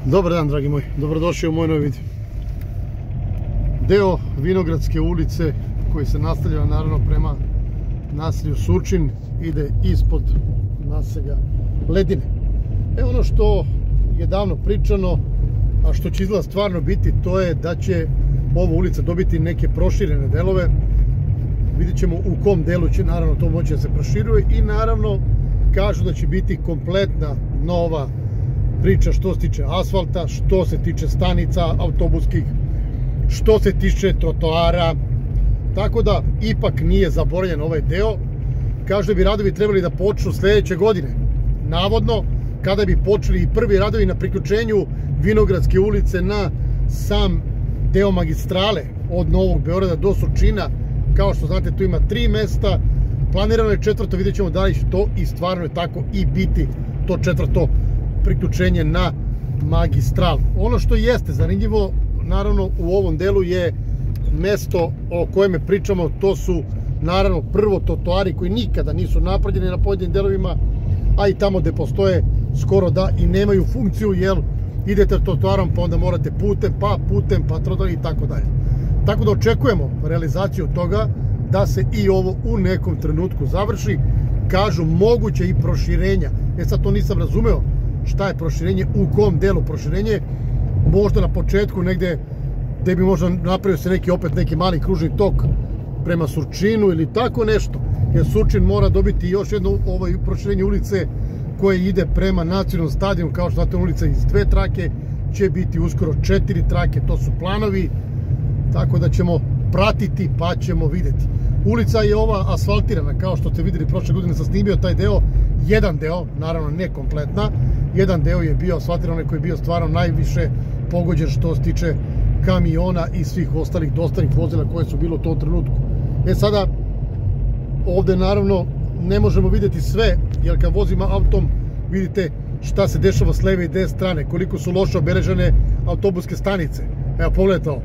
Dobar dan, dragi moji, dobrodošli u moj novi video. Deo Vinogradske ulice koji se nastavlja naravno prema naselju Surčin ide ispod naselja Ledine. Ono što je davno pričano, a što će izgleda stvarno biti, to je da će ova ulica dobiti neke proširene delove. Vidjet ćemo u kom delu će naravno to moći da se proširuje i naravno kažu da će biti kompletna nova priča što se tiče asfalta, što se tiče stanica autobuskih, što se tiče trotoara, tako da ipak nije zaboravljen ovaj deo. Kažu da bi radovi trebali da počnu sledeće godine, navodno kada bi počeli i prvi radovi na priključenju Vinogradske ulice na sam deo magistrale od Novog Beograda do Surčina. Kao što znate, tu ima 3 mesta, planirano je 4. Vidjet ćemo da li će to i stvarno je tako i biti to 4. priključenje na magistral. Ono što jeste zanimljivo naravno u ovom delu je mesto o kojem pričamo, to su naravno prvo trotoari koji nikada nisu napravljeni na pojedinim delovima, a i tamo gde postoje skoro da i nemaju funkciju, jer idete trotoarom pa onda morate putem pa trotoar i tako dalje. Tako da očekujemo realizaciju toga da se i ovo u nekom trenutku završi. Kažu moguće i proširenja. Sad to nisam razumeo šta je proširenje, u kom delu proširenje, možda na početku negde gde bi možda napravio se neki mali kružni tok prema Surčinu ili tako nešto, jer Surčin mora dobiti još jedno proširenje ulice koje ide prema nacionalnom stadionu. Kao što znate, ulica iz 2 trake će biti uskoro 4 trake, to su planovi, tako da ćemo pratiti pa ćemo videti. Ulica je ova asfaltirana, kao što ste videli prošle godine sam snimio taj deo, jedan deo, naravno ne kompletna, jedan deo je bio asfaltiran, onaj koji je bio stvarno najviše pogođen što se tiče kamiona i svih ostalih dostavnih vozila koje su bilo u tom trenutku. Sada, ovde naravno ne možemo videti sve, jer kad vozimo autom vidite šta se dešava s leve i desne strane, koliko su loše obeležene autobuske stanice. Evo, pogledajte ovo.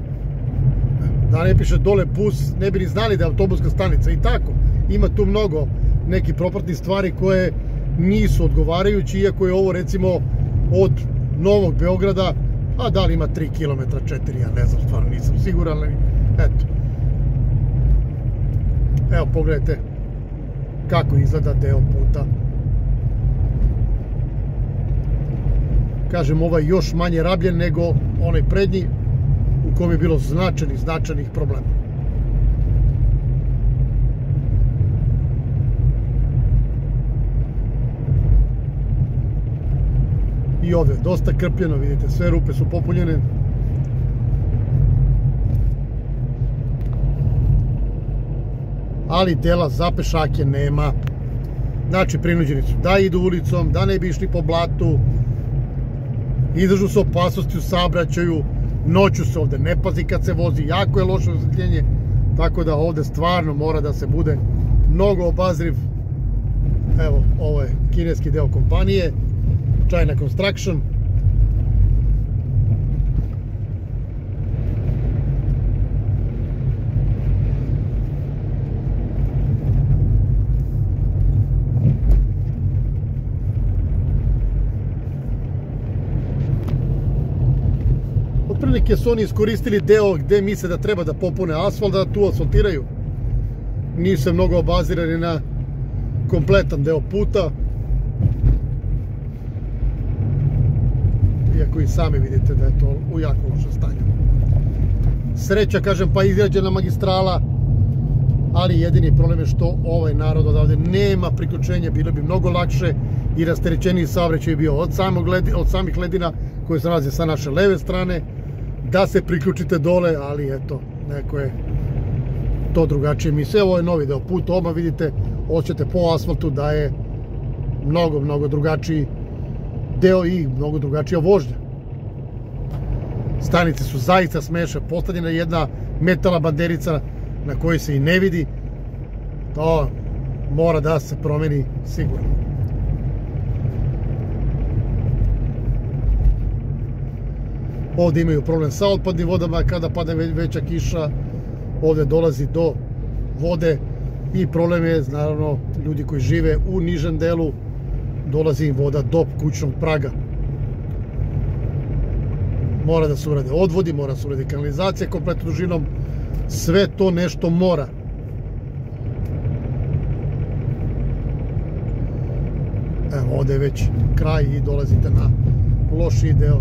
Da ne piše dole bus, ne bi ni znali da je autobuska stanica i tako. Ima tu mnogo nekih propratnih stvari koje nisu odgovarajući, iako je ovo recimo od Novog Beograda, a da li ima 3 km, 4, ja ne znam, stvarno nisam siguran, ali eto. Evo, pogledajte kako izgleda deo puta. Kažem, ovaj još manje rabljen nego onaj prednji, u kojem je bilo značajnih problema. I ovde je dosta krpljeno, vidite, sve rupe su popunjene. Ali dela za pešake nema. Znači, prinuđeni su da idu ulicom, da ne bi išli po blatu, izlažu se opasnosti u saobraćaju, noću se ovde ne pazi kad se vozi, jako je loše osvetljenje, tako da ovde stvarno mora da se bude mnogo obazriv. Evo, ovo je kineski deo kompanije China Construction. Otprilike su oni iskoristili deo gde misle da treba da popune asfalt, da tu asfaltiraju. Nisu se mnogo obazirani na kompletan deo puta. Iako i sami vidite da je to u jako lošem stanju. Sreća, kažem, pa izgrađena magistrala, ali jedini problem je što ovaj narod odavde nema priključenja, bilo bi mnogo lakše i rasterećeniji saobraćaj bio od samih ledina koje se nalaze sa naše leve strane, da se priključite dole, ali eto, neko je to drugačije misle. Ovo je novi deo puta, odmah vidite, osjećate po asfaltu da je mnogo drugačiji deo i mnogo drugačija vožnja. Stanice su zaista smešne, postavljena jedna metalna banderica na kojoj se i ne vidi. To mora da se promeni sigurno. Ovde imaju problem sa otpadnim vodama, kada padne veća kiša, ovde dolazi do vode i problem je, naravno, ljudi koji žive u nižem delu, dolazi im voda do kućnog praga. Mora da se urade odvodi, mora da se urade kanalizacija kompletnom dužinom. Sve to nešto mora. Evo, ovdje je već kraj i dolazite na lošiji deo.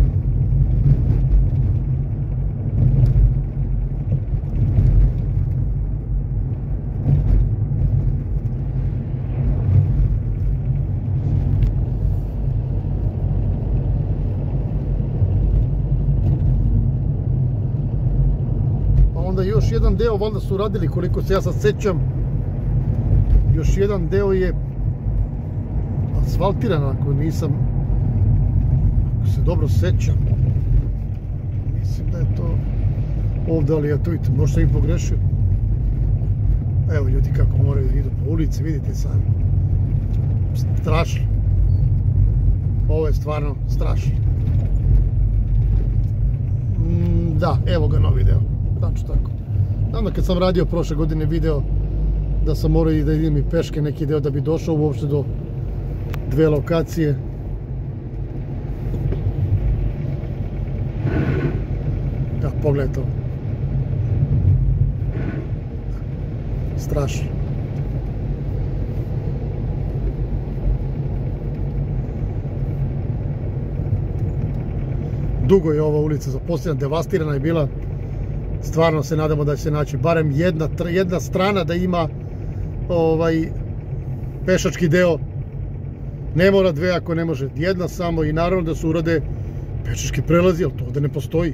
Onda još jedan deo valjda su radili, koliko se ja sad sećam, još jedan deo je asfaltiran, ako se dobro sećam. Mislim da je to ovdje, ali ja to vidite, možda sam i pogrešio. Evo ljudi kako moraju da idu po ulici, vidite sami. Strašno. Ovo je stvarno strašno. Da, evo ga novi deo. Znači tako. Onda kad sam radio prošle godine video da sam morao i da idem i peške neki deo da bi došao uopšte do dve lokacije. Da, pogledajte ovo. Strašno. Dugo je ova ulica zaposlena, devastirana je bila. Stvarno se nadamo da će se naći barem jedna strana da ima pešački deo. Ne mora dve ako ne može jedna samo, i naravno da se urade pešački prelazi, ali to ovdje ne postoji.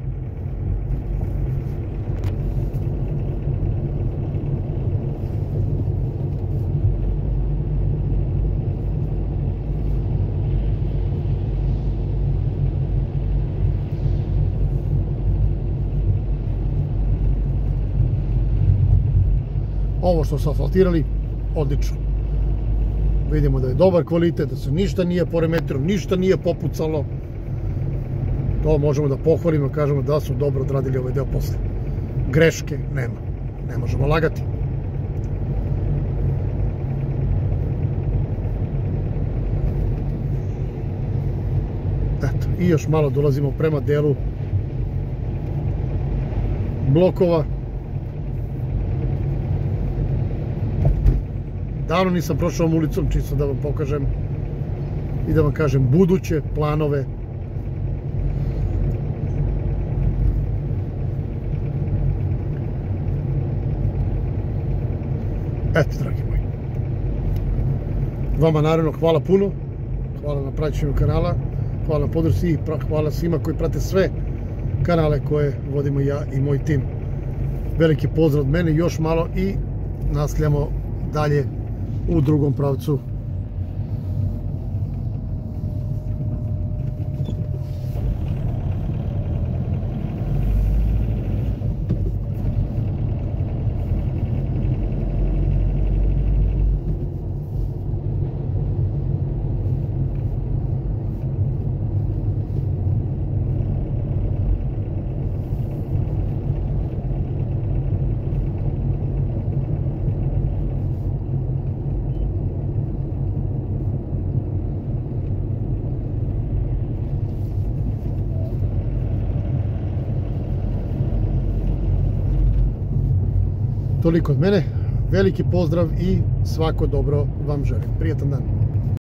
Ovo što su asfaltirali, odlično. Vidimo da je dobar kvalitet, da se ništa nije poremetilo, ništa nije popucalo. To možemo da pohvalimo, kažemo da su dobro odradili ovaj deo posle. Greške nema, ne možemo lagati. Eto, i još malo dolazimo prema delu blokova. Davno nisam prošao ovom ulicom, čisto da vam pokažem i da vam kažem buduće planove. Eto, dragi moji. Vama naravno hvala puno. Hvala na praćenju kanala. Hvala na podršci i hvala svima koji prate sve kanale koje vodimo ja i moj tim. Veliki pozdrav od mene, još malo i nastavljamo dalje u drugom pravcu. Toliko od mene, veliki pozdrav i svako dobro vam želim. Prijetan dan.